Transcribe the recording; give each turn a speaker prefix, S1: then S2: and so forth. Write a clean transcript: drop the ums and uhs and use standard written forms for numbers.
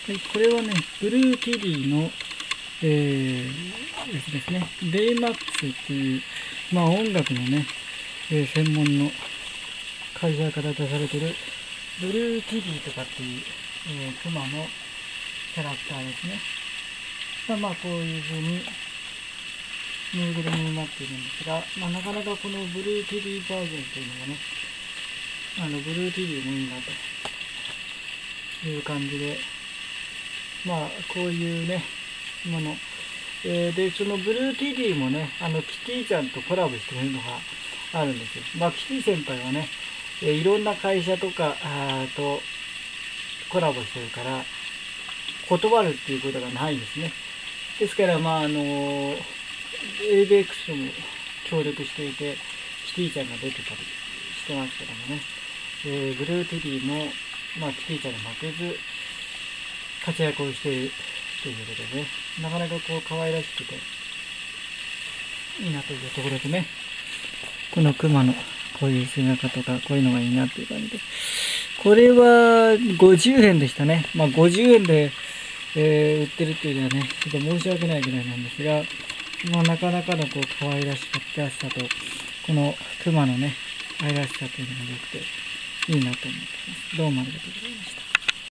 S1: はい、これはね、ブルーティディの、やつですね。ベイマックスっていう、音楽のね、専門の会社から出されてる、ブルーティディとかっていう、クマのキャラクターですね。こういう風に、ぬいぐるみになっているんですが、なかなかこのブルーティディバージョンというのがね、ブルーティディもいいなという感じで、こういうね、もの。で、そのブルーティディもね、キティちゃんとコラボしてるのがあるんですよ。キティ先輩はね、いろんな会社とかとコラボしてるから、断るっていうことがないんですね。ですから、ABEX とも協力していて、キティちゃんが出てたりしてますけどもね、ブルーティディも、キティちゃんに負けず活躍をしているということでね、なかなかこう可愛らしくていいなというところでね、このクマのこういう姿とかこういうのがいいなっていう感じで、これは50円でしたね。50円で、売ってるっていうのはね、ちょっと申し訳ないぐらいなんですが、なかなかのこう可愛らしさと、このクマのね、愛らしさというのが良くていいなと思ってます。どうもありがとうございました。